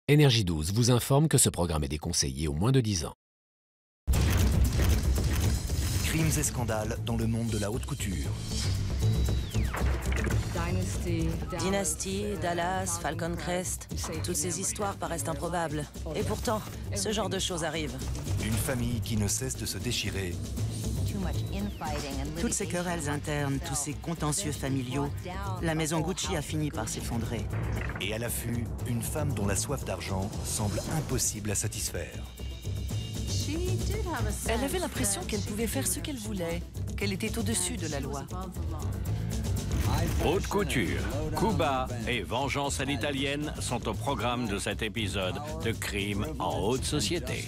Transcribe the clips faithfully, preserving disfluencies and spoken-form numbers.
Énergie douze vous informe que ce programme est déconseillé aux moins de dix ans. Crimes et scandales dans le monde de la haute couture. Dynasty, Dallas, Falcon Crest, toutes ces histoires paraissent improbables. Et pourtant, ce genre de choses arrive. Une famille qui ne cesse de se déchirer. Toutes ces querelles internes, tous ces contentieux familiaux, la maison Gucci a fini par s'effondrer. Et à l'affût, une femme dont la soif d'argent semble impossible à satisfaire. Elle avait l'impression qu'elle pouvait faire ce qu'elle voulait, qu'elle était au-dessus de la loi. Haute couture, Cuba et vengeance à l'italienne sont au programme de cet épisode de Crime en haute société.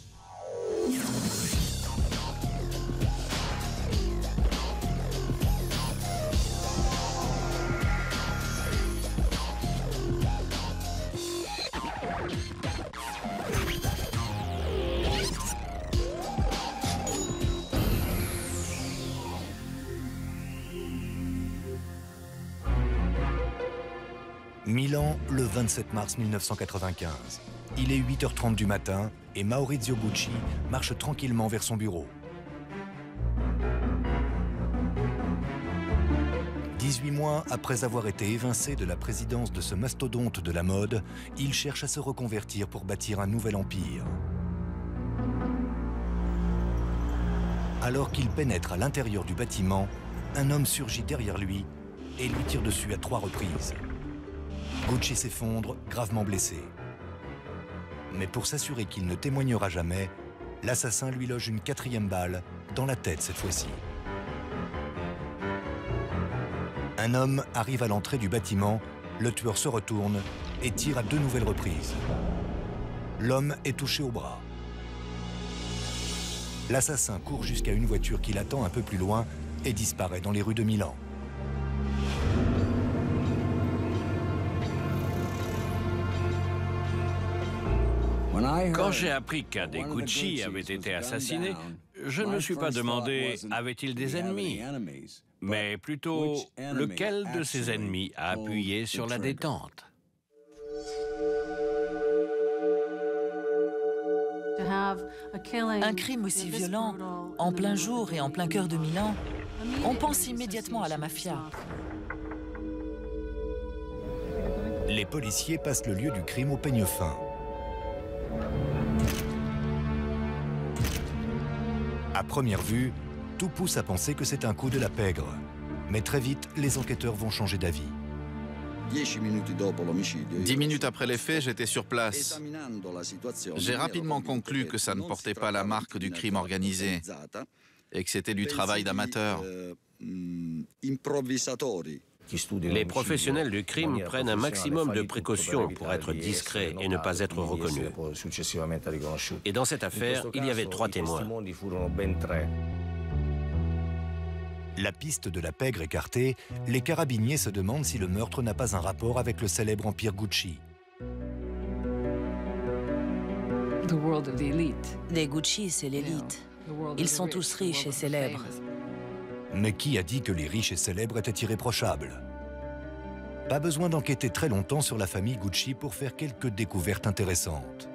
Milan, le vingt-sept mars mille neuf cent quatre-vingt-quinze. Il est huit heures trente du matin et Maurizio Gucci marche tranquillement vers son bureau. dix-huit mois après avoir été évincé de la présidence de ce mastodonte de la mode, il cherche à se reconvertir pour bâtir un nouvel empire. Alors qu'il pénètre à l'intérieur du bâtiment, un homme surgit derrière lui et lui tire dessus à trois reprises. Gucci s'effondre, gravement blessé. Mais pour s'assurer qu'il ne témoignera jamais, l'assassin lui loge une quatrième balle, dans la tête cette fois-ci. Un homme arrive à l'entrée du bâtiment, le tueur se retourne et tire à deux nouvelles reprises. L'homme est touché au bras. L'assassin court jusqu'à une voiture qui l'attend un peu plus loin et disparaît dans les rues de Milan. Quand j'ai appris qu'un des Gucci avait été assassiné, je ne me suis pas demandé avait-il des ennemis, mais plutôt lequel de ses ennemis a appuyé sur la détente. Un crime aussi violent, en plein jour et en plein cœur de Milan, on pense immédiatement à la mafia. Les policiers passent le lieu du crime au peigne fin. À première vue, tout pousse à penser que c'est un coup de la pègre. Mais très vite, les enquêteurs vont changer d'avis. Dix minutes après les faits, j'étais sur place. J'ai rapidement conclu que ça ne portait pas la marque du crime organisé et que c'était du travail d'amateurs. Les professionnels du crime prennent un maximum de précautions pour être discrets et ne pas être reconnus. Et dans cette affaire, il y avait trois témoins. La piste de la pègre écartée, les carabiniers se demandent si le meurtre n'a pas un rapport avec le célèbre empire Gucci. Les Gucci, c'est l'élite. Ils sont tous riches et célèbres. Mais qui a dit que les riches et célèbres étaient irréprochables? Pas besoin d'enquêter très longtemps sur la famille Gucci pour faire quelques découvertes intéressantes.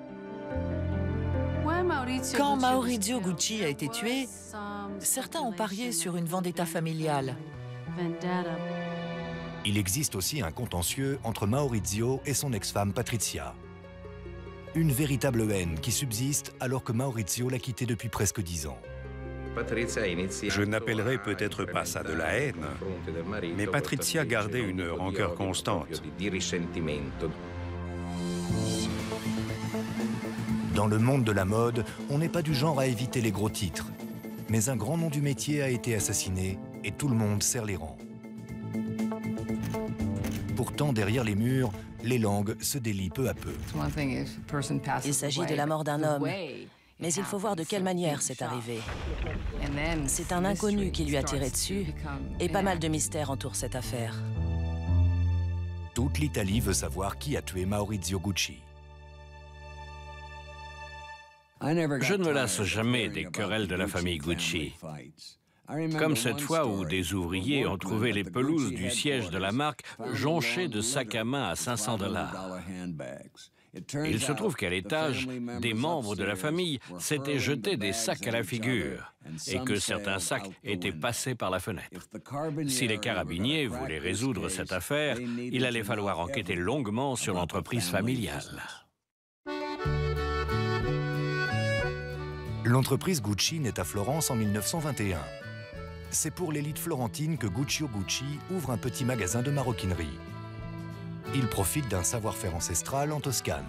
Quand Maurizio Gucci a été tué, certains ont parié sur une vendetta familiale. Il existe aussi un contentieux entre Maurizio et son ex-femme Patrizia. Une véritable haine qui subsiste alors que Maurizio l'a quitté depuis presque dix ans. Je n'appellerai peut-être pas ça de la haine, mais Patrizia gardait une rancœur constante. Dans le monde de la mode, on n'est pas du genre à éviter les gros titres. Mais un grand nom du métier a été assassiné et tout le monde serre les rangs. Pourtant, derrière les murs, les langues se délient peu à peu. Il s'agit de la mort d'un homme. Mais il faut voir de quelle manière c'est arrivé. C'est un inconnu qui lui a tiré dessus, et pas mal de mystères entourent cette affaire. Toute l'Italie veut savoir qui a tué Maurizio Gucci. Je ne me lasse jamais des querelles de la famille Gucci. Comme cette fois où des ouvriers ont trouvé les pelouses du siège de la marque jonchées de sacs à main à cinq cents dollars. Il se trouve qu'à l'étage, des membres de la famille s'étaient jetés des sacs à la figure et que certains sacs étaient passés par la fenêtre. Si les carabiniers voulaient résoudre cette affaire, il allait falloir enquêter longuement sur l'entreprise familiale. L'entreprise Gucci naît à Florence en mille neuf cent vingt et un. C'est pour l'élite florentine que Guccio Gucci ouvre un petit magasin de maroquinerie. Il profite d'un savoir-faire ancestral en Toscane.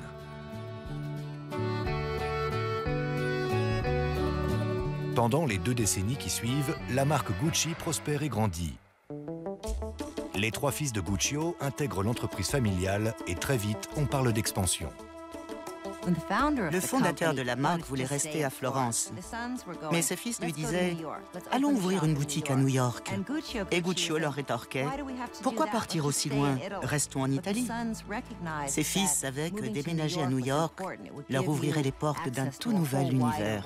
Pendant les deux décennies qui suivent, la marque Gucci prospère et grandit. Les trois fils de Guccio intègrent l'entreprise familiale et très vite, on parle d'expansion. Le fondateur de la marque voulait rester à Florence, mais ses fils lui disaient « Allons ouvrir une boutique à New York ». Et Guccio leur rétorquait « Pourquoi partir aussi loin? Restons en Italie ». Ses fils savaient que déménager à New York leur ouvrirait les portes d'un tout nouvel univers.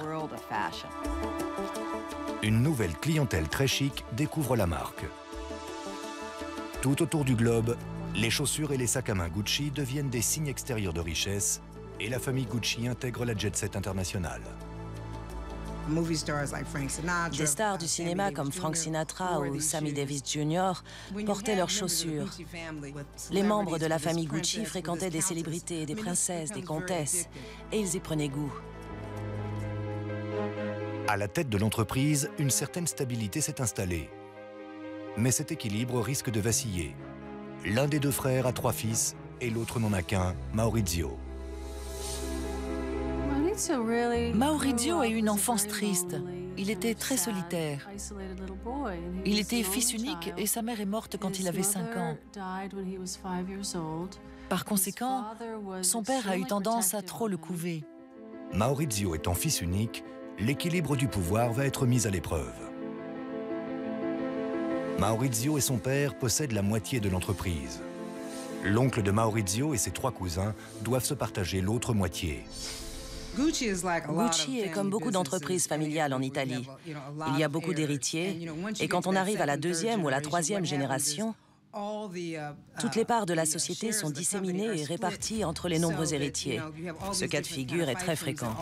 Une nouvelle clientèle très chic découvre la marque. Tout autour du globe, les chaussures et les sacs à main Gucci deviennent des signes extérieurs de richesse et la famille Gucci intègre la jet-set internationale. Des stars du cinéma comme Frank Sinatra ou Sammy Davis junior portaient leurs chaussures. Les membres de la famille Gucci fréquentaient des célébrités, des princesses, des comtesses, et ils y prenaient goût. À la tête de l'entreprise, une certaine stabilité s'est installée. Mais cet équilibre risque de vaciller. L'un des deux frères a trois fils et l'autre n'en a qu'un, Maurizio. Maurizio a eu une enfance triste. Il était très solitaire. Il était fils unique et sa mère est morte quand il avait cinq ans. Par conséquent, son père a eu tendance à trop le couver. Maurizio étant fils unique, l'équilibre du pouvoir va être mis à l'épreuve. Maurizio et son père possèdent la moitié de l'entreprise. L'oncle de Maurizio et ses trois cousins doivent se partager l'autre moitié. Gucci est comme beaucoup d'entreprises familiales en Italie. Il y a beaucoup d'héritiers, et quand on arrive à la deuxième ou à la troisième génération, toutes les parts de la société sont disséminées et réparties entre les nombreux héritiers. Ce cas de figure est très fréquent.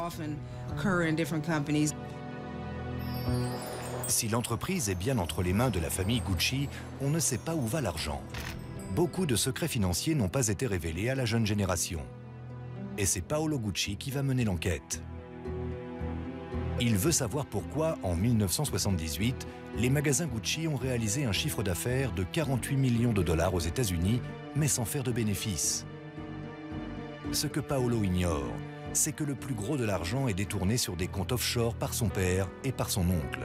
Si l'entreprise est bien entre les mains de la famille Gucci, on ne sait pas où va l'argent. Beaucoup de secrets financiers n'ont pas été révélés à la jeune génération. Et c'est Paolo Gucci qui va mener l'enquête. Il veut savoir pourquoi, en mille neuf cent soixante-dix-huit, les magasins Gucci ont réalisé un chiffre d'affaires de quarante-huit millions de dollars aux États-Unis, mais sans faire de bénéfices. Ce que Paolo ignore, c'est que le plus gros de l'argent est détourné sur des comptes offshore par son père et par son oncle.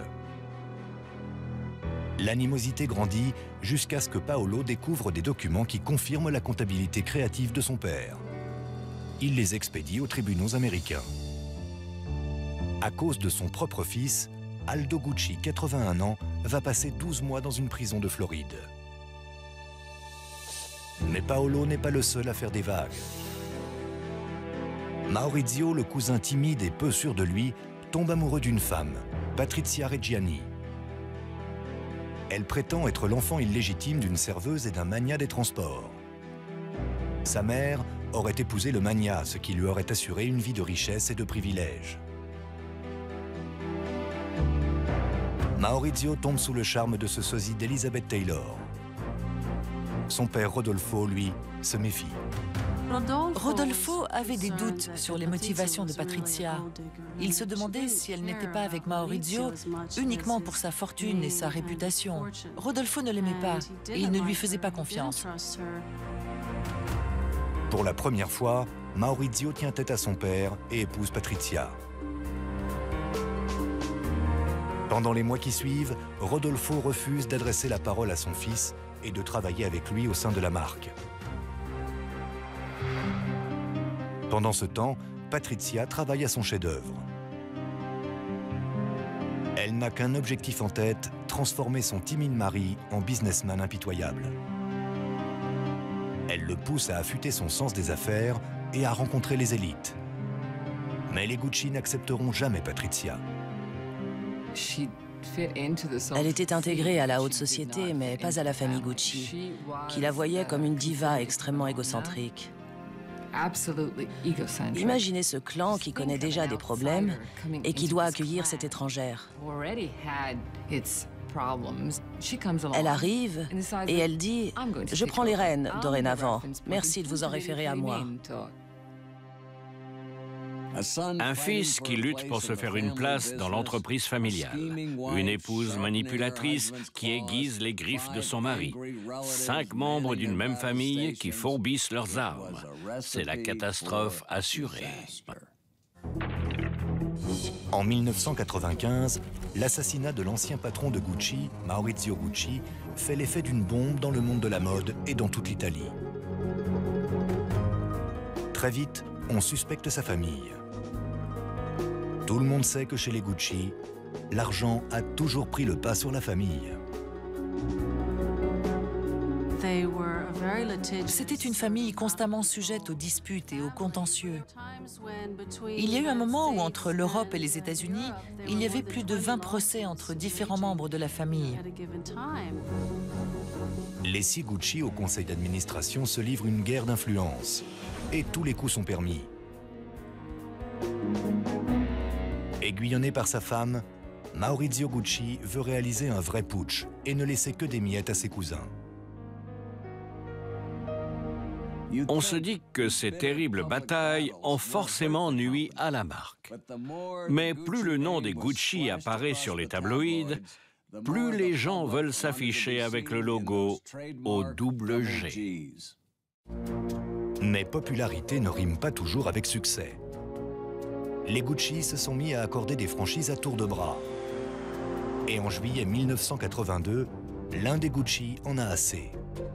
L'animosité grandit jusqu'à ce que Paolo découvre des documents qui confirment la comptabilité créative de son père. Il les expédie aux tribunaux américains. À cause de son propre fils, Aldo Gucci, quatre-vingt-un ans, va passer douze mois dans une prison de Floride. Mais Paolo n'est pas le seul à faire des vagues. Maurizio, le cousin timide et peu sûr de lui, tombe amoureux d'une femme, Patrizia Reggiani. Elle prétend être l'enfant illégitime d'une serveuse et d'un magnat des transports. Sa mère aurait épousé le magnat, ce qui lui aurait assuré une vie de richesse et de privilèges. Maurizio tombe sous le charme de ce sosie d'Elizabeth Taylor. Son père Rodolfo, lui, se méfie. Rodolfo avait des doutes sur les motivations de Patrizia. Il se demandait si elle n'était pas avec Maurizio uniquement pour sa fortune et sa réputation. Rodolfo ne l'aimait pas et il ne lui faisait pas confiance. Pour la première fois, Maurizio tient tête à son père et épouse Patrizia. Pendant les mois qui suivent, Rodolfo refuse d'adresser la parole à son fils et de travailler avec lui au sein de la marque. Pendant ce temps, Patrizia travaille à son chef-d'œuvre. Elle n'a qu'un objectif en tête, transformer son timide mari en businessman impitoyable. Elle le pousse à affûter son sens des affaires et à rencontrer les élites. Mais les Gucci n'accepteront jamais Patrizia. Elle était intégrée à la haute société, mais pas à la famille Gucci, qui la voyait comme une diva extrêmement égocentrique. Imaginez ce clan qui connaît déjà des problèmes et qui doit accueillir cette étrangère. Elle arrive et elle dit « Je prends les rênes dorénavant. Merci de vous en référer à moi. » Un fils qui lutte pour se faire une place dans l'entreprise familiale. Une épouse manipulatrice qui aiguise les griffes de son mari. Cinq membres d'une même famille qui fourbissent leurs armes. C'est la catastrophe assurée. En mille neuf cent quatre-vingt-quinze, l'assassinat de l'ancien patron de Gucci, Maurizio Gucci, fait l'effet d'une bombe dans le monde de la mode et dans toute l'Italie. Très vite, on suspecte sa famille. Tout le monde sait que chez les Gucci, l'argent a toujours pris le pas sur la famille. C'était une famille constamment sujette aux disputes et aux contentieux. Il y a eu un moment où, entre l'Europe et les États-Unis, il y avait plus de vingt procès entre différents membres de la famille. Les six Gucci au conseil d'administration se livrent une guerre d'influence. Et tous les coups sont permis. Aiguillonné par sa femme, Maurizio Gucci veut réaliser un vrai putsch et ne laisser que des miettes à ses cousins. On se dit que ces terribles batailles ont forcément nui à la marque. Mais plus le nom des Gucci apparaît sur les tabloïds, plus les gens veulent s'afficher avec le logo au double G. Mais popularité ne rime pas toujours avec succès. Les Gucci se sont mis à accorder des franchises à tour de bras. Et en juillet mille neuf cent quatre-vingt-deux, l'un des Gucci en a assez.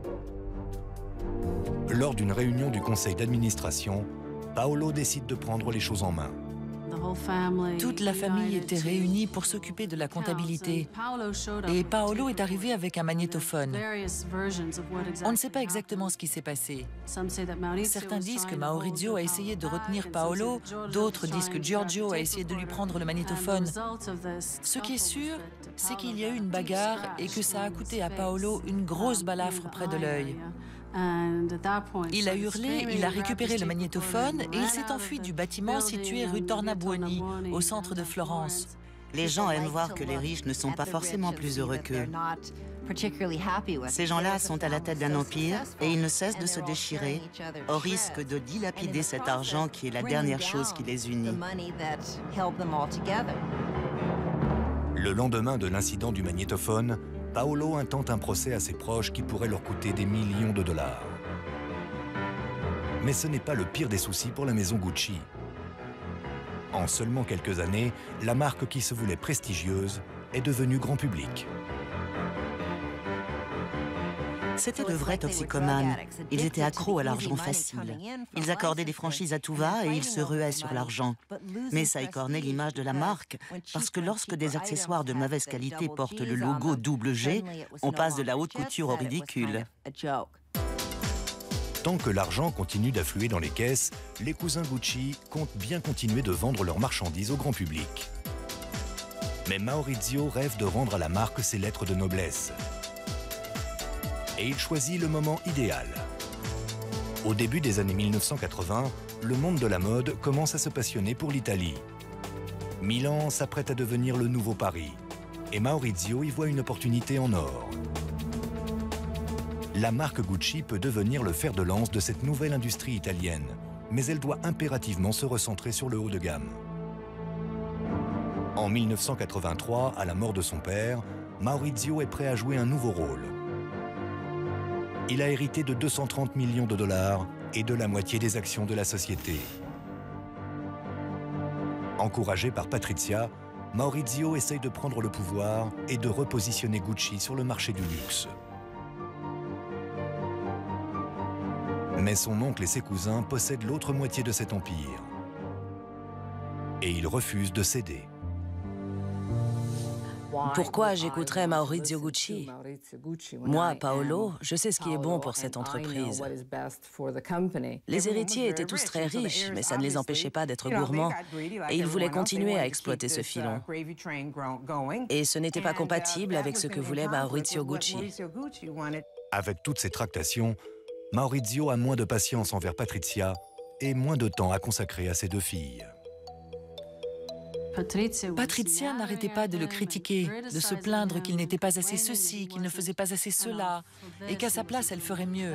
Lors d'une réunion du conseil d'administration, Paolo décide de prendre les choses en main. Toute la famille était réunie pour s'occuper de la comptabilité. Et Paolo est arrivé avec un magnétophone. On ne sait pas exactement ce qui s'est passé. Certains disent que Maurizio a essayé de retenir Paolo, d'autres disent que Giorgio a essayé de lui prendre le magnétophone. Ce qui est sûr, c'est qu'il y a eu une bagarre et que ça a coûté à Paolo une grosse balafre près de l'œil. Il a hurlé, il a récupéré le magnétophone et il s'est enfui du bâtiment situé rue Tornabuoni, au centre de Florence. Les gens aiment voir que les riches ne sont pas forcément plus heureux qu'eux. Ces gens-là sont à la tête d'un empire et ils ne cessent de se déchirer au risque de dilapider cet argent qui est la dernière chose qui les unit. Le lendemain de l'incident du magnétophone, Paolo intente un procès à ses proches qui pourrait leur coûter des millions de dollars. Mais ce n'est pas le pire des soucis pour la maison Gucci. En seulement quelques années, la marque qui se voulait prestigieuse est devenue grand public. C'étaient de vrais toxicomanes. Ils étaient accros à l'argent facile. Ils accordaient des franchises à tout va et ils se ruaient sur l'argent. Mais ça écornait l'image de la marque, parce que lorsque des accessoires de mauvaise qualité portent le logo double G, on passe de la haute couture au ridicule. Tant que l'argent continue d'affluer dans les caisses, les cousins Gucci comptent bien continuer de vendre leurs marchandises au grand public. Mais Maurizio rêve de rendre à la marque ses lettres de noblesse. Et il choisit le moment idéal. Au début des années mille neuf cent quatre-vingts, le monde de la mode commence à se passionner pour l'Italie. Milan s'apprête à devenir le nouveau Paris, et Maurizio y voit une opportunité en or. La marque Gucci peut devenir le fer de lance de cette nouvelle industrie italienne, mais elle doit impérativement se recentrer sur le haut de gamme. En mille neuf cent quatre-vingt-trois, à la mort de son père, Maurizio est prêt à jouer un nouveau rôle. Il a hérité de deux cent trente millions de dollars et de la moitié des actions de la société. Encouragé par Patrizia, Maurizio essaye de prendre le pouvoir et de repositionner Gucci sur le marché du luxe. Mais son oncle et ses cousins possèdent l'autre moitié de cet empire. Et ils refusent de céder. Pourquoi j'écouterais Maurizio Gucci? Moi, Paolo, je sais ce qui est bon pour cette entreprise. Les héritiers étaient tous très riches, mais ça ne les empêchait pas d'être gourmands. Et ils voulaient continuer à exploiter ce filon. Et ce n'était pas compatible avec ce que voulait Maurizio Gucci. Avec toutes ces tractations, Maurizio a moins de patience envers Patrizia et moins de temps à consacrer à ses deux filles. Patrizia n'arrêtait pas de le critiquer, de se plaindre qu'il n'était pas assez ceci, qu'il ne faisait pas assez cela, et qu'à sa place, elle ferait mieux.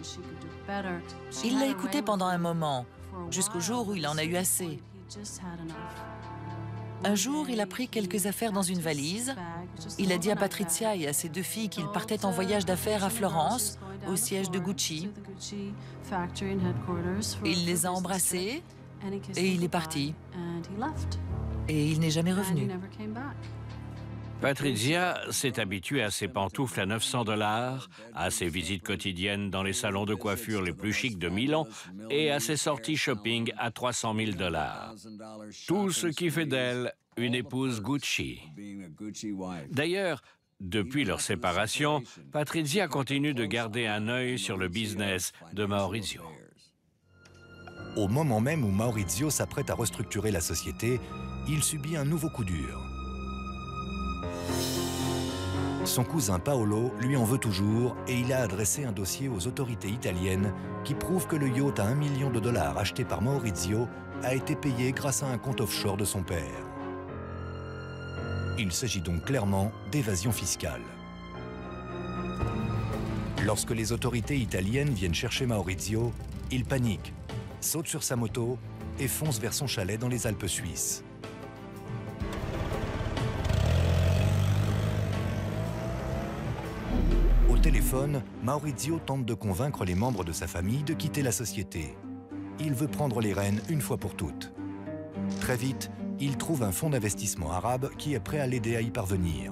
Il l'a écouté pendant un moment, jusqu'au jour où il en a eu assez. Un jour, il a pris quelques affaires dans une valise. Il a dit à Patrizia et à ses deux filles qu'il partait en voyage d'affaires à Florence, au siège de Gucci. Il les a embrassées et il est parti. Et il n'est jamais revenu. Patrizia s'est habituée à ses pantoufles à neuf cents dollars, à ses visites quotidiennes dans les salons de coiffure les plus chics de Milan et à ses sorties shopping à trois cent mille dollars. Tout ce qui fait d'elle une épouse Gucci. D'ailleurs, depuis leur séparation, Patrizia continue de garder un œil sur le business de Maurizio. Au moment même où Maurizio s'apprête à restructurer la société, il subit un nouveau coup dur. Son cousin Paolo lui en veut toujours et il a adressé un dossier aux autorités italiennes qui prouve que le yacht à un million de dollars acheté par Maurizio a été payé grâce à un compte offshore de son père. Il s'agit donc clairement d'évasion fiscale. Lorsque les autorités italiennes viennent chercher Maurizio, il panique, saute sur sa moto et fonce vers son chalet dans les Alpes suisses. Au téléphone, Maurizio tente de convaincre les membres de sa famille de quitter la société. Il veut prendre les rênes une fois pour toutes. Très vite, il trouve un fonds d'investissement arabe qui est prêt à l'aider à y parvenir.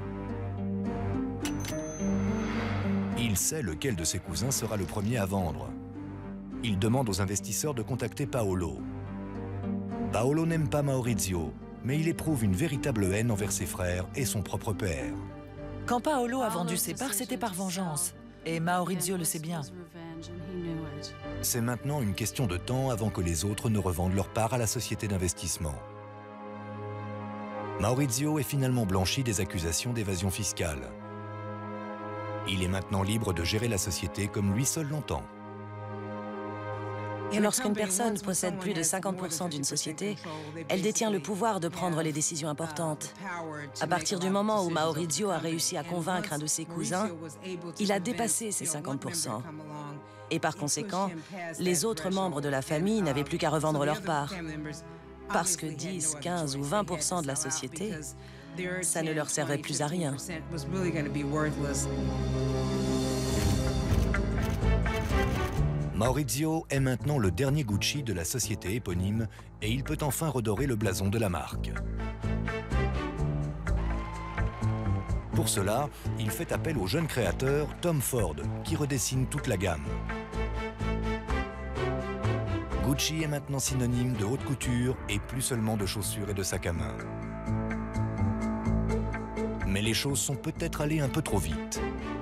Il sait lequel de ses cousins sera le premier à vendre. Il demande aux investisseurs de contacter Paolo. Paolo n'aime pas Maurizio, mais il éprouve une véritable haine envers ses frères et son propre père. Quand Paolo a vendu ses parts, c'était par vengeance. Et Maurizio le sait bien. C'est maintenant une question de temps avant que les autres ne revendent leurs parts à la société d'investissement. Maurizio est finalement blanchi des accusations d'évasion fiscale. Il est maintenant libre de gérer la société comme lui seul l'entend. Lorsqu'une personne possède plus de cinquante pour cent d'une société, elle détient le pouvoir de prendre les décisions importantes. À partir du moment où Maurizio a réussi à convaincre un de ses cousins, il a dépassé ces cinquante pour cent. Et par conséquent, les autres membres de la famille n'avaient plus qu'à revendre leur part. Parce que dix, quinze ou vingt pour cent de la société, ça ne leur servait plus à rien. Maurizio est maintenant le dernier Gucci de la société éponyme et il peut enfin redorer le blason de la marque. Pour cela, il fait appel au jeune créateur Tom Ford, qui redessine toute la gamme. Gucci est maintenant synonyme de haute couture et plus seulement de chaussures et de sacs à main. Mais les choses sont peut-être allées un peu trop vite.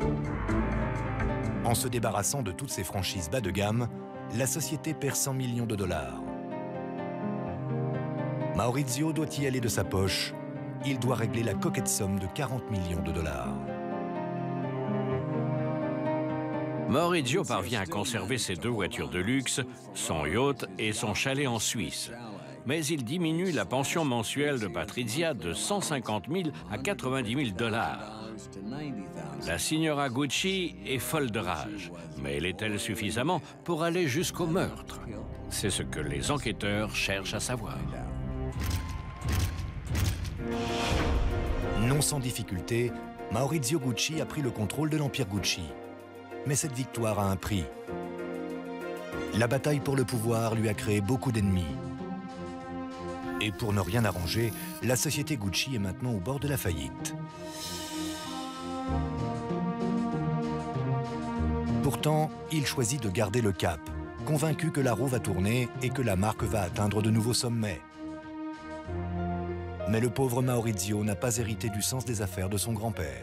En se débarrassant de toutes ces franchises bas de gamme, la société perd cent millions de dollars. Maurizio doit y aller de sa poche. Il doit régler la coquette somme de quarante millions de dollars. Maurizio parvient à conserver ses deux voitures de luxe, son yacht et son chalet en Suisse. Mais il diminue la pension mensuelle de Patrizia de cent cinquante mille à quatre-vingt-dix mille dollars. La signora Gucci est folle de rage, mais l'est-elle suffisamment pour aller jusqu'au meurtre? C'est ce que les enquêteurs cherchent à savoir. Non sans difficulté, Maurizio Gucci a pris le contrôle de l'empire Gucci. Mais cette victoire a un prix. La bataille pour le pouvoir lui a créé beaucoup d'ennemis. Et pour ne rien arranger, la société Gucci est maintenant au bord de la faillite. Pourtant, il choisit de garder le cap, convaincu que la roue va tourner et que la marque va atteindre de nouveaux sommets. Mais le pauvre Maurizio n'a pas hérité du sens des affaires de son grand-père.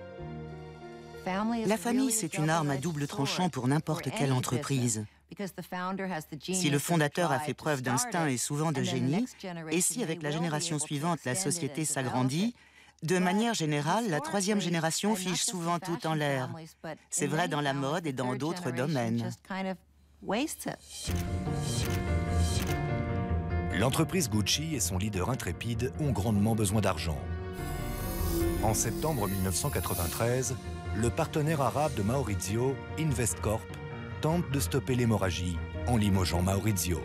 La famille, c'est une arme à double tranchant pour n'importe quelle entreprise. Si le fondateur a fait preuve d'instinct et souvent de génie, et si avec la génération suivante la société s'agrandit, de manière générale, la troisième génération fiche souvent tout en l'air. C'est vrai dans la mode et dans d'autres domaines. L'entreprise Gucci et son leader intrépide ont grandement besoin d'argent. En septembre mille neuf cent quatre-vingt-treize, le partenaire arabe de Maurizio, Investcorp, tente de stopper l'hémorragie en limogeant Maurizio.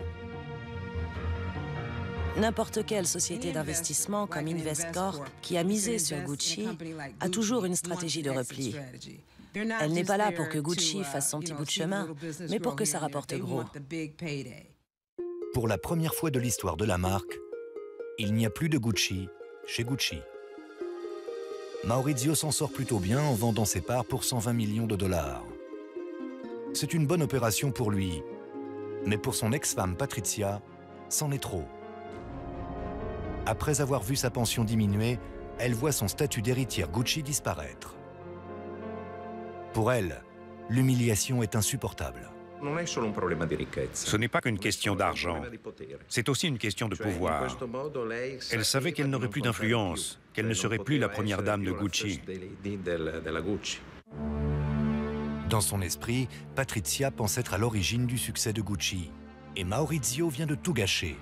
N'importe quelle société d'investissement comme Investcorp, qui a misé sur Gucci, a toujours une stratégie de repli. Elle n'est pas là pour que Gucci fasse son petit bout de chemin, mais pour que ça rapporte gros. Pour la première fois de l'histoire de la marque, il n'y a plus de Gucci chez Gucci. Maurizio s'en sort plutôt bien en vendant ses parts pour cent vingt millions de dollars. C'est une bonne opération pour lui, mais pour son ex-femme Patrizia, c'en est trop. Après avoir vu sa pension diminuer, elle voit son statut d'héritière Gucci disparaître. Pour elle, l'humiliation est insupportable. Ce n'est pas qu'une question d'argent, c'est aussi une question de pouvoir. Elle savait qu'elle n'aurait plus d'influence, qu'elle ne serait plus la première dame de Gucci. Dans son esprit, Patrizia pense être à l'origine du succès de Gucci, et Maurizio vient de tout gâcher.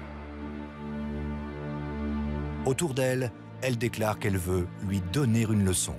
Autour d'elle, elle déclare qu'elle veut lui donner une leçon.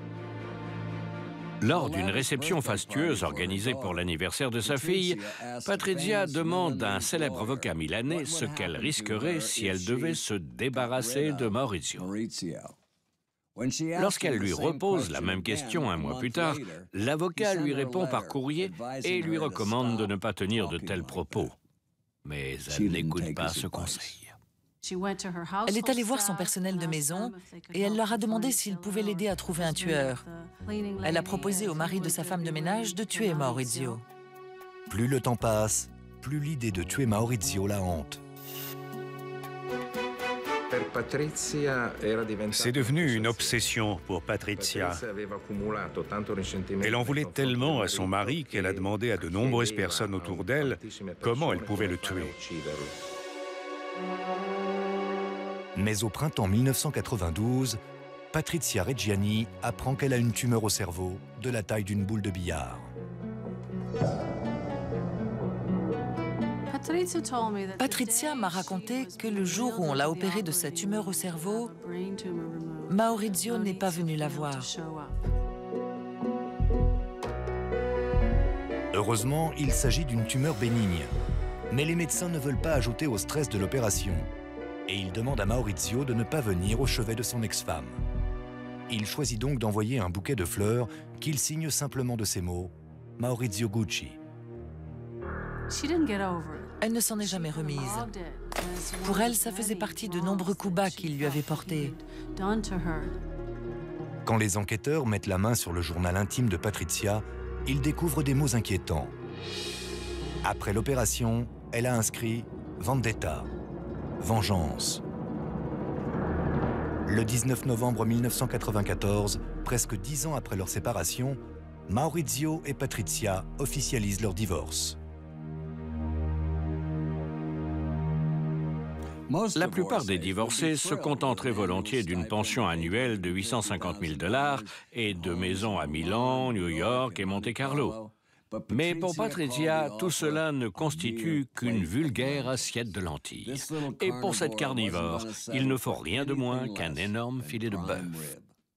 Lors d'une réception fastueuse organisée pour l'anniversaire de sa fille, Patrizia demande à un célèbre avocat milanais ce qu'elle risquerait si elle devait se débarrasser de Maurizio. Lorsqu'elle lui repose la même question un mois plus tard, l'avocat lui répond par courrier et lui recommande de ne pas tenir de tels propos. Mais elle n'écoute pas ce conseil. Elle est allée voir son personnel de maison et elle leur a demandé s'ils pouvaient l'aider à trouver un tueur. Elle a proposé au mari de sa femme de ménage de tuer Maurizio. Plus le temps passe, plus l'idée de tuer Maurizio la hante. C'est devenu une obsession pour Patrizia. Elle en voulait tellement à son mari qu'elle a demandé à de nombreuses personnes autour d'elle comment elle pouvait le tuer. Mais au printemps mille neuf cent quatre-vingt-douze, Patrizia Reggiani apprend qu'elle a une tumeur au cerveau de la taille d'une boule de billard. Patrizia m'a raconté que le jour où on l'a opérée de sa tumeur au cerveau, Maurizio n'est pas venu la voir. Heureusement, il s'agit d'une tumeur bénigne. Mais les médecins ne veulent pas ajouter au stress de l'opération. Et il demande à Maurizio de ne pas venir au chevet de son ex-femme. Il choisit donc d'envoyer un bouquet de fleurs qu'il signe simplement de ces mots « Maurizio Gucci ». Elle ne s'en est jamais remise. Pour elle, ça faisait partie de nombreux coups bas qu'il lui avait portés. Quand les enquêteurs mettent la main sur le journal intime de Patrizia, ils découvrent des mots inquiétants. Après l'opération, elle a inscrit « Vendetta ». Vengeance. Le dix-neuf novembre mille neuf cent quatre-vingt-quatorze, presque dix ans après leur séparation, Maurizio et Patrizia officialisent leur divorce. La plupart des divorcés se contenteraient volontiers d'une pension annuelle de huit cent cinquante mille dollars et de maisons à Milan, New York et Monte-Carlo. Mais pour Patrizia, tout cela ne constitue qu'une vulgaire assiette de lentilles. Et pour cette carnivore, il ne faut rien de moins qu'un énorme filet de bœuf.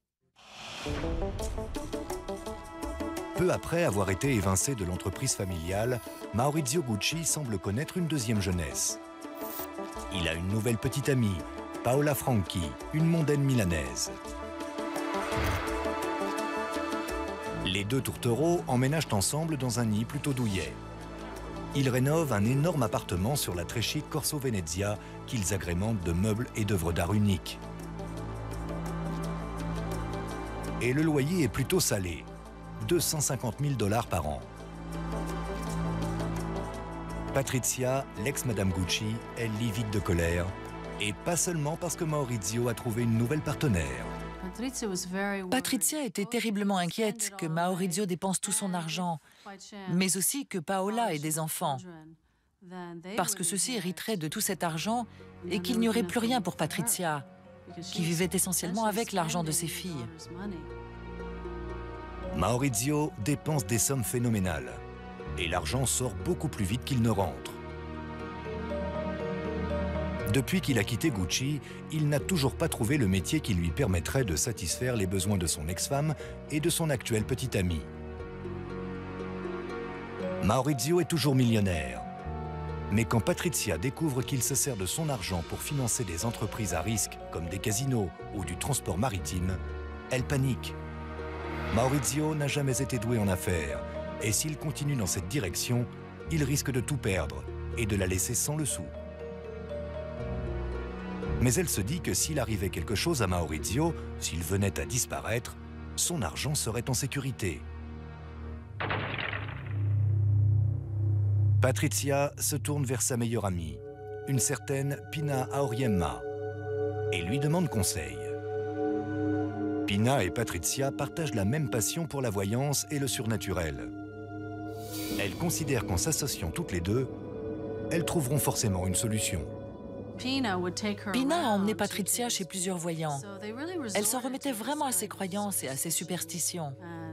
Peu après avoir été évincé de l'entreprise familiale, Maurizio Gucci semble connaître une deuxième jeunesse. Il a une nouvelle petite amie, Paola Franchi, une mondaine milanaise. Les deux tourtereaux emménagent ensemble dans un nid plutôt douillet. Ils rénovent un énorme appartement sur la très chic Corso Venezia qu'ils agrémentent de meubles et d'œuvres d'art uniques. Et le loyer est plutôt salé, deux cent cinquante mille dollars par an. Patrizia, l'ex-Madame Gucci, est livide de colère Et pas seulement parce que Maurizio a trouvé une nouvelle partenaire. Patrizia était terriblement inquiète que Maurizio dépense tout son argent, mais aussi que Paola ait des enfants, parce que ceux-ci hériteraient de tout cet argent et qu'il n'y aurait plus rien pour Patrizia, qui vivait essentiellement avec l'argent de ses filles. Maurizio dépense des sommes phénoménales et l'argent sort beaucoup plus vite qu'il ne rentre. Depuis qu'il a quitté Gucci, il n'a toujours pas trouvé le métier qui lui permettrait de satisfaire les besoins de son ex-femme et de son actuel petit ami. Maurizio est toujours millionnaire. Mais quand Patrizia découvre qu'il se sert de son argent pour financer des entreprises à risque comme des casinos ou du transport maritime, elle panique. Maurizio n'a jamais été doué en affaires et s'il continue dans cette direction, il risque de tout perdre et de la laisser sans le sou. Mais elle se dit que s'il arrivait quelque chose à Maurizio, s'il venait à disparaître, son argent serait en sécurité. Patrizia se tourne vers sa meilleure amie, une certaine Pina Auriemma, et lui demande conseil. Pina et Patrizia partagent la même passion pour la voyance et le surnaturel. Elles considèrent qu'en s'associant toutes les deux, elles trouveront forcément une solution. Pina a emmené Patrizia chez plusieurs voyants. Elle s'en remettait vraiment à ses croyances et à ses superstitions.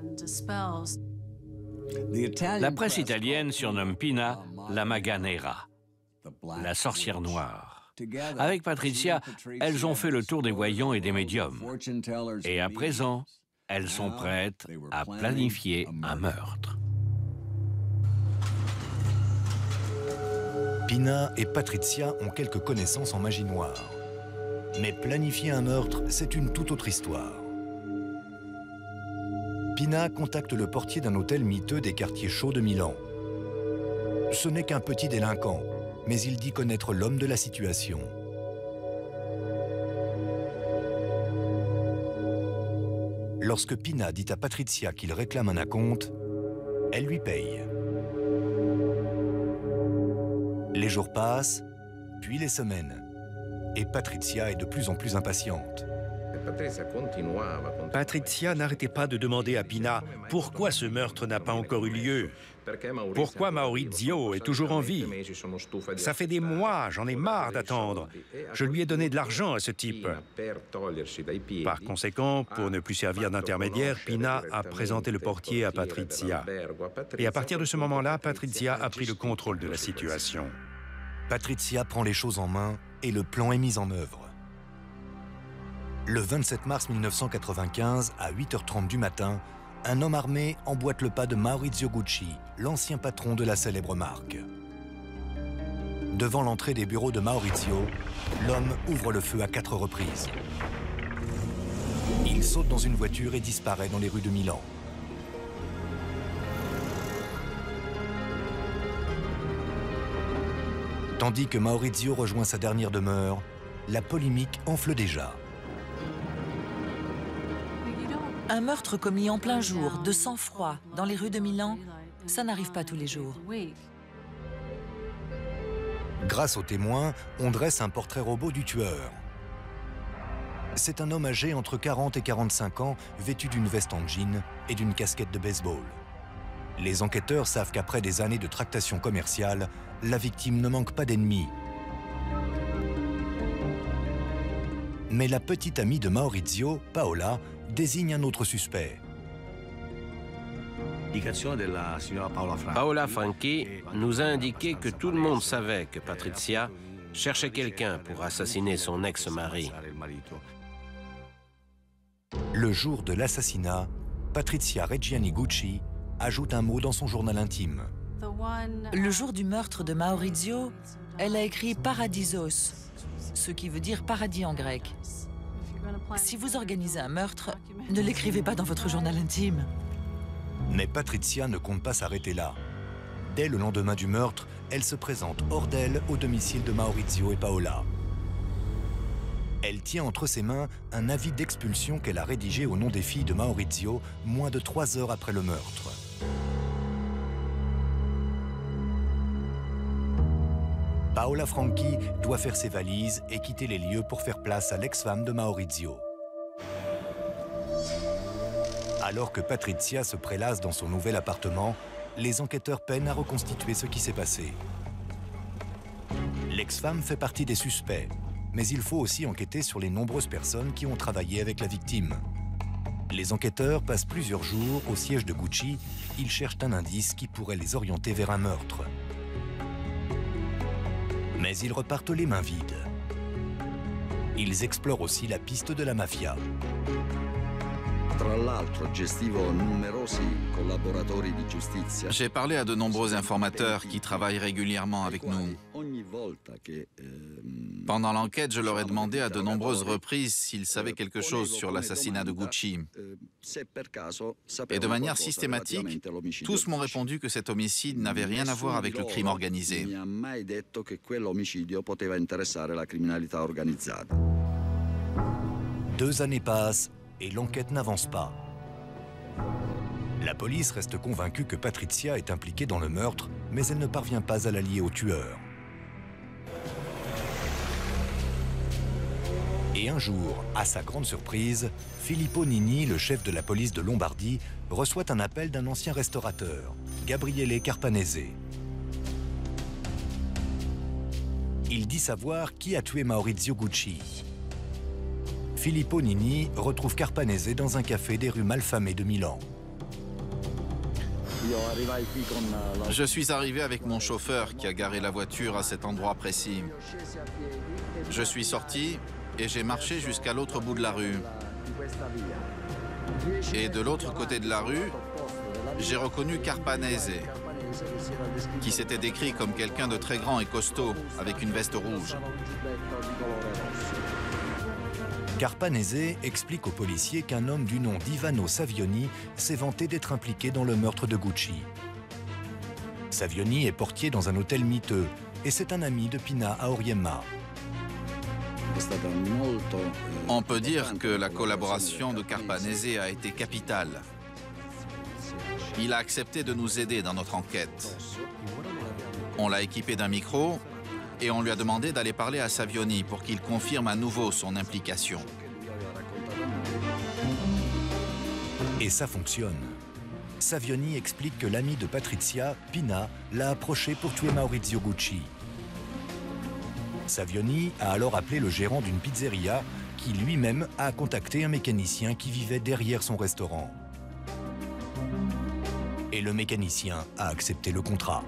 La presse italienne surnomme Pina la Maga Nera, la sorcière noire. Avec Patrizia, elles ont fait le tour des voyants et des médiums. Et à présent, elles sont prêtes à planifier un meurtre. Pina et Patrizia ont quelques connaissances en magie noire. Mais planifier un meurtre, c'est une toute autre histoire. Pina contacte le portier d'un hôtel miteux des quartiers chauds de Milan. Ce n'est qu'un petit délinquant, mais il dit connaître l'homme de la situation. Lorsque Pina dit à Patrizia qu'il réclame un acompte, elle lui paye. Les jours passent, puis les semaines, et Patrizia est de plus en plus impatiente. Patrizia n'arrêtait pas de demander à Pina pourquoi ce meurtre n'a pas encore eu lieu. Pourquoi Maurizio est toujours en vie? Ça fait des mois, j'en ai marre d'attendre. Je lui ai donné de l'argent à ce type. Par conséquent, pour ne plus servir d'intermédiaire, Pina a présenté le portier à Patrizia. Et à partir de ce moment-là, Patrizia a pris le contrôle de la situation. Patrizia prend les choses en main et le plan est mis en œuvre. Le vingt-sept mars mille neuf cent quatre-vingt-quinze, à huit heures trente du matin, un homme armé emboîte le pas de Maurizio Gucci, l'ancien patron de la célèbre marque. Devant l'entrée des bureaux de Maurizio, l'homme ouvre le feu à quatre reprises. Il saute dans une voiture et disparaît dans les rues de Milan. Tandis que Maurizio rejoint sa dernière demeure, la polémique enfle déjà. Un meurtre commis en plein jour, de sang-froid, dans les rues de Milan, ça n'arrive pas tous les jours. Grâce aux témoins, on dresse un portrait robot du tueur. C'est un homme âgé entre quarante et quarante-cinq ans, vêtu d'une veste en jean et d'une casquette de baseball. Les enquêteurs savent qu'après des années de tractation commerciale, la victime ne manque pas d'ennemis. Mais la petite amie de Maurizio, Paola, désigne un autre suspect. Paola Franchi nous a indiqué que tout le monde savait que Patrizia cherchait quelqu'un pour assassiner son ex-mari. Le jour de l'assassinat, Patrizia Reggiani Gucci ajoute un mot dans son journal intime. Le jour du meurtre de Maurizio, elle a écrit Paradisos, ce qui veut dire paradis en grec. Si vous organisez un meurtre, ne l'écrivez pas dans votre journal intime. Mais Patrizia ne compte pas s'arrêter là. Dès le lendemain du meurtre, elle se présente hors d'elle au domicile de Maurizio et Paola. Elle tient entre ses mains un avis d'expulsion qu'elle a rédigé au nom des filles de Maurizio moins de trois heures après le meurtre. Paola Franchi doit faire ses valises et quitter les lieux pour faire place à l'ex-femme de Maurizio. Alors que Patrizia se prélasse dans son nouvel appartement, les enquêteurs peinent à reconstituer ce qui s'est passé. L'ex-femme fait partie des suspects, mais il faut aussi enquêter sur les nombreuses personnes qui ont travaillé avec la victime. Les enquêteurs passent plusieurs jours au siège de Gucci. Ils cherchent un indice qui pourrait les orienter vers un meurtre. Mais ils repartent les mains vides. Ils explorent aussi la piste de la mafia. J'ai parlé à de nombreux informateurs qui travaillent régulièrement avec nous. Pendant l'enquête, je leur ai demandé à de nombreuses reprises s'ils savaient quelque chose sur l'assassinat de Gucci. Et de manière systématique, tous m'ont répondu que cet homicide n'avait rien à voir avec le crime organisé. Deux années passent et l'enquête n'avance pas. La police reste convaincue que Patrizia est impliquée dans le meurtre, mais elle ne parvient pas à la lier au tueur. Et un jour, à sa grande surprise, Filippo Nini, le chef de la police de Lombardie, reçoit un appel d'un ancien restaurateur, Gabriele Carpanese. Il dit savoir qui a tué Maurizio Gucci. Filippo Nini retrouve Carpanese dans un café des rues malfamées de Milan. Je suis arrivé avec mon chauffeur qui a garé la voiture à cet endroit précis. Je suis sorti et j'ai marché jusqu'à l'autre bout de la rue. Et de l'autre côté de la rue, j'ai reconnu Carpanese, qui s'était décrit comme quelqu'un de très grand et costaud, avec une veste rouge. Carpanese explique aux policiers qu'un homme du nom d'Ivano Savioni s'est vanté d'être impliqué dans le meurtre de Gucci. Savioni est portier dans un hôtel miteux et c'est un ami de Pina Auriemma. On peut dire que la collaboration de Carpanese a été capitale. Il a accepté de nous aider dans notre enquête. On l'a équipé d'un micro et on lui a demandé d'aller parler à Savioni pour qu'il confirme à nouveau son implication. Et ça fonctionne. Savioni explique que l'ami de Patrizia, Pina, l'a approché pour tuer Maurizio Gucci. Savioni a alors appelé le gérant d'une pizzeria qui lui-même a contacté un mécanicien qui vivait derrière son restaurant. Et le mécanicien a accepté le contrat.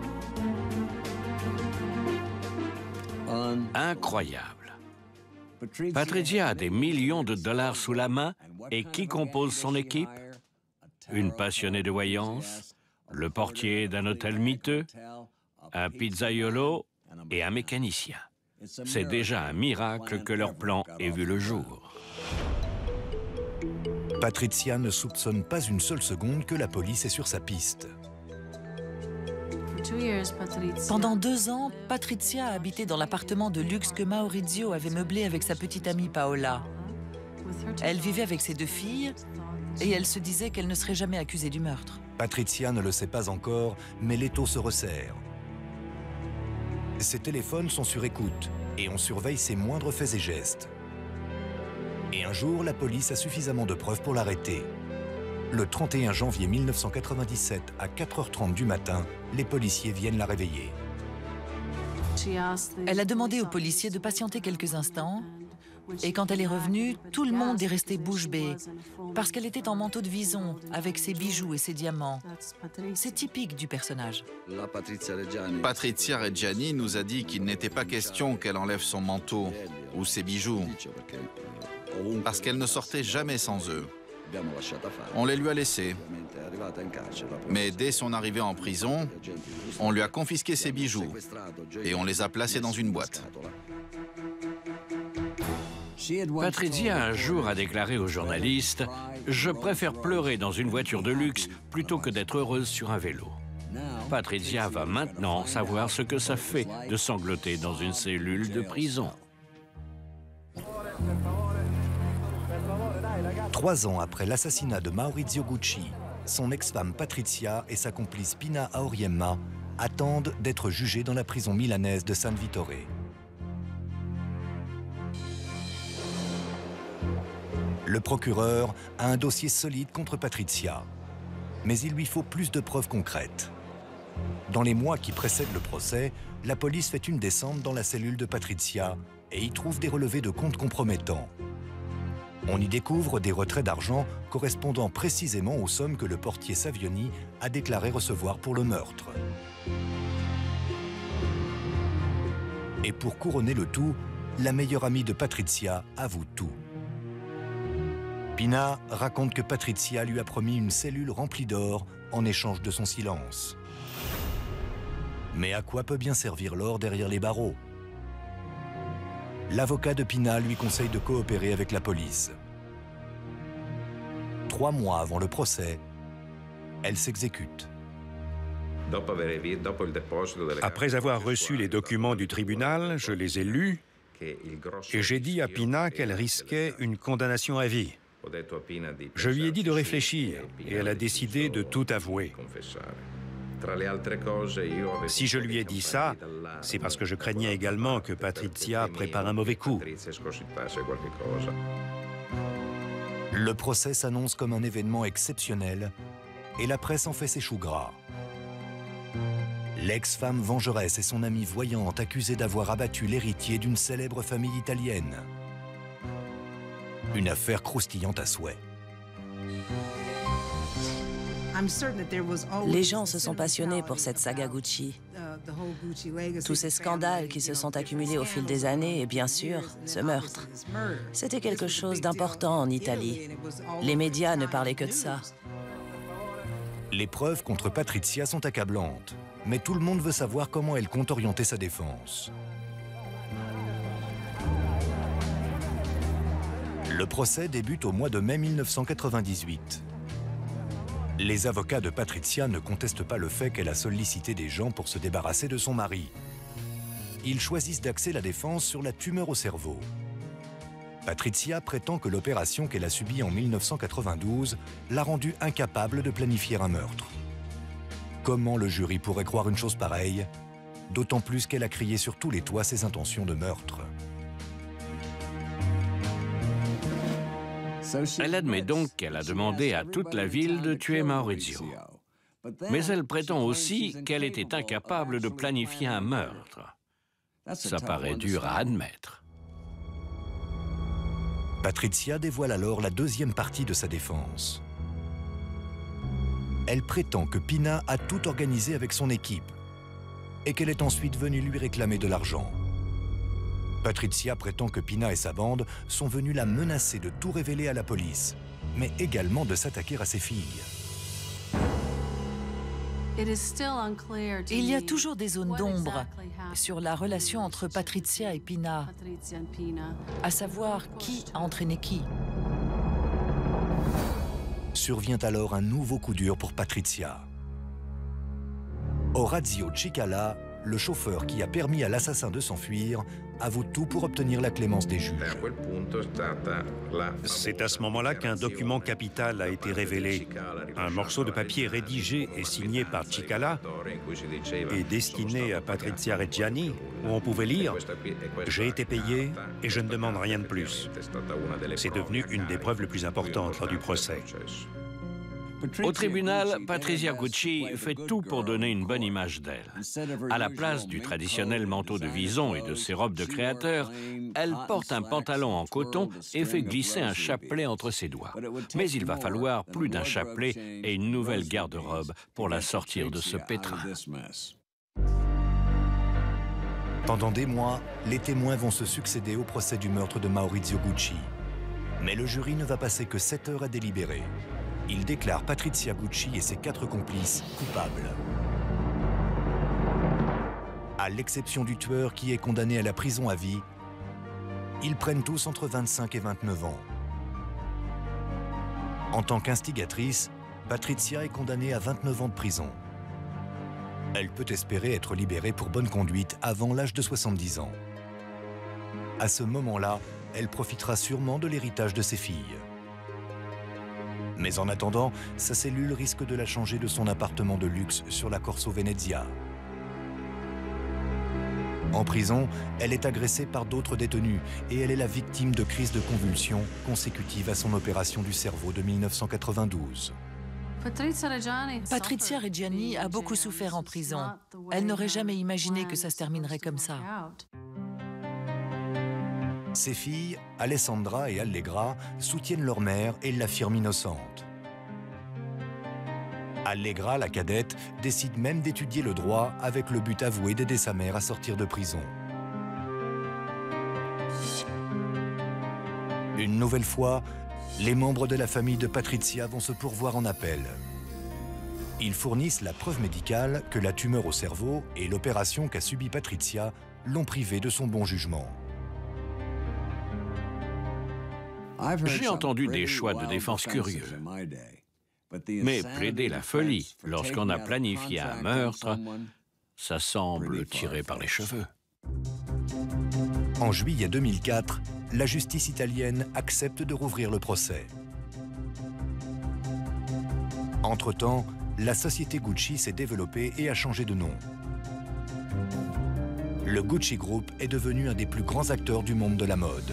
Incroyable. Patrizia a des millions de dollars sous la main et qui compose son équipe? Une passionnée de voyance, le portier d'un hôtel miteux, un pizzaiolo et un mécanicien. C'est déjà un miracle que leur plan ait vu le jour. Patrizia ne soupçonne pas une seule seconde que la police est sur sa piste. Pendant deux ans, Patrizia a habité dans l'appartement de luxe que Maurizio avait meublé avec sa petite amie Paola. Elle vivait avec ses deux filles et elle se disait qu'elle ne serait jamais accusée du meurtre. Patrizia ne le sait pas encore, mais l'étau se resserre. Ses téléphones sont sur écoute et on surveille ses moindres faits et gestes. Et un jour, la police a suffisamment de preuves pour l'arrêter. Le trente et un janvier mille neuf cent quatre-vingt-dix-sept, à quatre heures trente du matin, les policiers viennent la réveiller. Elle a demandé aux policiers de patienter quelques instants. Et quand elle est revenue, tout le monde est resté bouche bée, parce qu'elle était en manteau de vison, avec ses bijoux et ses diamants. C'est typique du personnage. Patrizia Reggiani nous a dit qu'il n'était pas question qu'elle enlève son manteau ou ses bijoux, parce qu'elle ne sortait jamais sans eux. On les lui a laissés. Mais dès son arrivée en prison, on lui a confisqué ses bijoux et on les a placés dans une boîte. Patrizia un jour a déclaré aux journalistes « Je préfère pleurer dans une voiture de luxe plutôt que d'être heureuse sur un vélo ». Patrizia va maintenant savoir ce que ça fait de sangloter dans une cellule de prison. Trois ans après l'assassinat de Maurizio Gucci, son ex-femme Patrizia et sa complice Pina Auriemma attendent d'être jugés dans la prison milanaise de San Vittore. Le procureur a un dossier solide contre Patrizia, mais il lui faut plus de preuves concrètes. Dans les mois qui précèdent le procès, la police fait une descente dans la cellule de Patrizia et y trouve des relevés de comptes compromettants. On y découvre des retraits d'argent correspondant précisément aux sommes que le portier Savioni a déclaré recevoir pour le meurtre. Et pour couronner le tout, la meilleure amie de Patrizia avoue tout. Pina raconte que Patrizia lui a promis une cellule remplie d'or en échange de son silence. Mais à quoi peut bien servir l'or derrière les barreaux? L'avocat de Pina lui conseille de coopérer avec la police. Trois mois avant le procès, elle s'exécute. Après avoir reçu les documents du tribunal, je les ai lus et j'ai dit à Pina qu'elle risquait une condamnation à vie. Je lui ai dit de réfléchir et elle a décidé de tout avouer. Si je lui ai dit ça, c'est parce que je craignais également que Patrizia prépare un mauvais coup. Le procès s'annonce comme un événement exceptionnel et la presse en fait ses choux gras. L'ex-femme vengeresse et son amie voyante accusée d'avoir abattu l'héritier d'une célèbre famille italienne. Une affaire croustillante à souhait. Les gens se sont passionnés pour cette saga Gucci. Tous ces scandales qui se sont accumulés au fil des années et bien sûr, ce meurtre. C'était quelque chose d'important en Italie. Les médias ne parlaient que de ça. Les preuves contre Patrizia sont accablantes, mais tout le monde veut savoir comment elle compte orienter sa défense. Le procès débute au mois de mai mille neuf cent quatre-vingt-dix-huit. Les avocats de Patrizia ne contestent pas le fait qu'elle a sollicité des gens pour se débarrasser de son mari. Ils choisissent d'axer la défense sur la tumeur au cerveau. Patrizia prétend que l'opération qu'elle a subie en mille neuf cent quatre-vingt-douze l'a rendue incapable de planifier un meurtre. Comment le jury pourrait croire une chose pareille? D'autant plus qu'elle a crié sur tous les toits ses intentions de meurtre. Elle admet donc qu'elle a demandé à toute la ville de tuer Maurizio. Mais elle prétend aussi qu'elle était incapable de planifier un meurtre. Ça paraît dur à admettre. Patrizia dévoile alors la deuxième partie de sa défense. Elle prétend que Pina a tout organisé avec son équipe et qu'elle est ensuite venue lui réclamer de l'argent. Patrizia prétend que Pina et sa bande sont venus la menacer de tout révéler à la police, mais également de s'attaquer à ses filles. Il y a toujours des zones d'ombre sur la relation entre Patrizia et Pina, à savoir qui a entraîné qui. Survient alors un nouveau coup dur pour Patrizia. Orazio Cicala, le chauffeur qui a permis à l'assassin de s'enfuir, avoue tout pour obtenir la clémence des juges. C'est à ce moment-là qu'un document capital a été révélé. Un morceau de papier rédigé et signé par Cicala et destiné à Patrizia Reggiani, où on pouvait lire « J'ai été payé et je ne demande rien de plus ». C'est devenu une des preuves les plus importantes lors du procès. Au tribunal, Patrizia Gucci fait tout pour donner une bonne image d'elle. À la place du traditionnel manteau de vison et de ses robes de créateur, elle porte un pantalon en coton et fait glisser un chapelet entre ses doigts. Mais il va falloir plus d'un chapelet et une nouvelle garde-robe pour la sortir de ce pétrin. Pendant des mois, les témoins vont se succéder au procès du meurtre de Maurizio Gucci. Mais le jury ne va passer que sept heures à délibérer. Il déclare Patrizia Gucci et ses quatre complices coupables. À l'exception du tueur qui est condamné à la prison à vie, ils prennent tous entre vingt-cinq et vingt-neuf ans. En tant qu'instigatrice, Patrizia est condamnée à vingt-neuf ans de prison. Elle peut espérer être libérée pour bonne conduite avant l'âge de soixante-dix ans. À ce moment-là, elle profitera sûrement de l'héritage de ses filles. Mais en attendant, sa cellule risque de la changer de son appartement de luxe sur la Corso Venezia. En prison, elle est agressée par d'autres détenus et elle est la victime de crises de convulsions consécutives à son opération du cerveau de mille neuf cent quatre-vingt-douze. Patrizia Reggiani a beaucoup souffert en prison. Elle n'aurait jamais imaginé que ça se terminerait comme ça. Ses filles, Alessandra et Allegra, soutiennent leur mère et l'affirment innocente. Allegra, la cadette, décide même d'étudier le droit avec le but avoué d'aider sa mère à sortir de prison. Une nouvelle fois, les membres de la famille de Patrizia vont se pourvoir en appel. Ils fournissent la preuve médicale que la tumeur au cerveau et l'opération qu'a subie Patrizia l'ont privée de son bon jugement. J'ai entendu des choix de défense curieux. Mais plaider la folie lorsqu'on a planifié un meurtre, ça semble tiré par les cheveux. En juillet deux mille quatre, la justice italienne accepte de rouvrir le procès. Entre-temps, la société Gucci s'est développée et a changé de nom. Le Gucci Group est devenu un des plus grands acteurs du monde de la mode.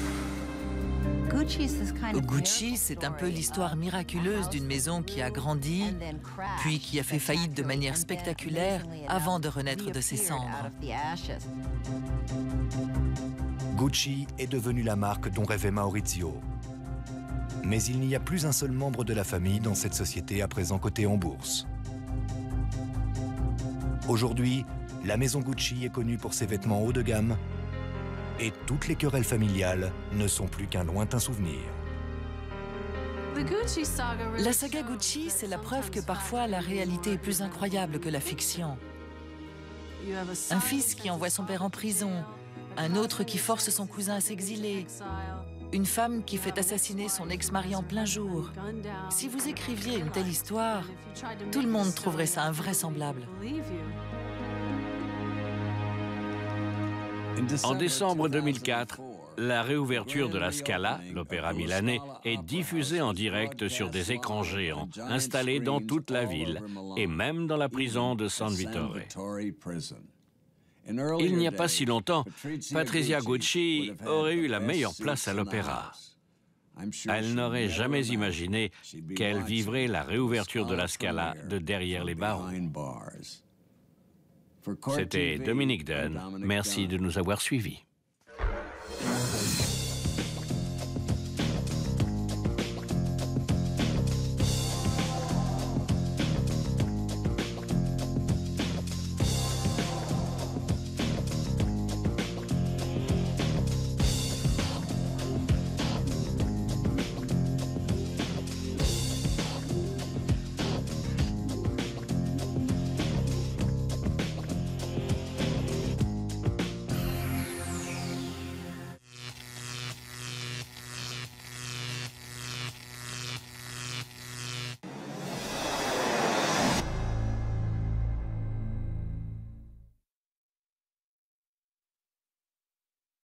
Gucci, c'est un peu l'histoire miraculeuse d'une maison qui a grandi, puis qui a fait faillite de manière spectaculaire avant de renaître de ses cendres. Gucci est devenu la marque dont rêvait Maurizio. Mais il n'y a plus un seul membre de la famille dans cette société à présent cotée en bourse. Aujourd'hui, la maison Gucci est connue pour ses vêtements haut de gamme et toutes les querelles familiales ne sont plus qu'un lointain souvenir. La saga Gucci, c'est la preuve que parfois la réalité est plus incroyable que la fiction. Un fils qui envoie son père en prison, un autre qui force son cousin à s'exiler, une femme qui fait assassiner son ex-mari en plein jour. Si vous écriviez une telle histoire, tout le monde trouverait ça invraisemblable. En décembre deux mille quatre, la réouverture de la Scala, l'opéra milanais, est diffusée en direct sur des écrans géants installés dans toute la ville et même dans la prison de San Vittore. Il n'y a pas si longtemps, Patrizia Gucci aurait eu la meilleure place à l'opéra. Elle n'aurait jamais imaginé qu'elle vivrait la réouverture de la Scala de derrière les barreaux. C'était Dominique Dunn. Merci de nous avoir suivis.